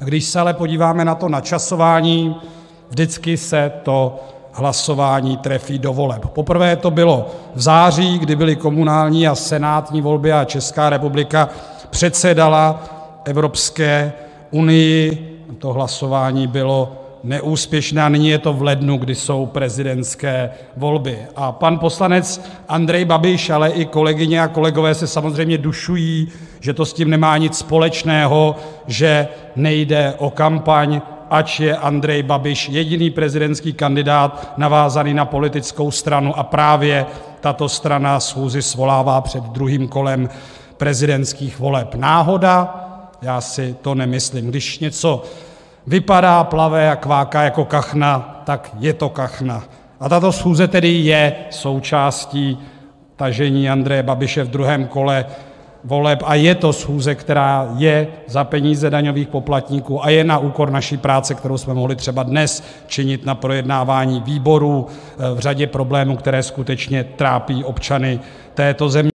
Když se ale podíváme na to načasování, vždycky se to hlasování trefí do voleb. Poprvé to bylo v září, kdy byly komunální a senátní volby a Česká republika předsedala Evropské unii. To hlasování bylo neúspěšné a nyní je to v lednu, kdy jsou prezidentské volby. A pan poslanec Andrej Babiš, ale i kolegyně a kolegové se samozřejmě dušují, že to s tím nemá nic společného, že nejde o kampaň, ač je Andrej Babiš jediný prezidentský kandidát navázaný na politickou stranu a právě tato strana schůzi svolává před druhým kolem prezidentských voleb. Náhoda? Já si to nemyslím. Když něco vypadá, plave a kváká jako kachna, tak je to kachna. A tato schůze tedy je součástí tažení Andreje Babiše v druhém kole voleb a je to schůze, která je za peníze daňových poplatníků a je na úkor naší práce, kterou jsme mohli třeba dnes činit na projednávání výborů v řadě problémů, které skutečně trápí občany této země.